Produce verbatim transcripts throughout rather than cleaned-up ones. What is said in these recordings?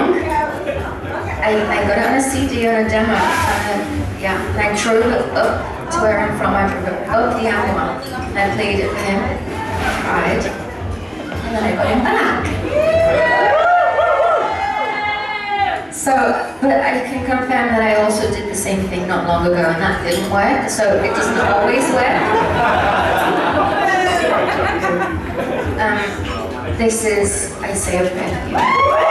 song. I, I got it on a C D on a demo. Uh, yeah, and I drove it up to where I'm from. I drove it up the avenue and I played it for him. I cried. And then I got him back. So, but I can confirm that I also did the same thing not long ago and that didn't work, so it doesn't always work. um, this is I Say a Prayer for You.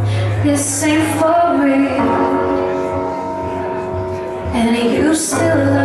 This ain't for real, and you still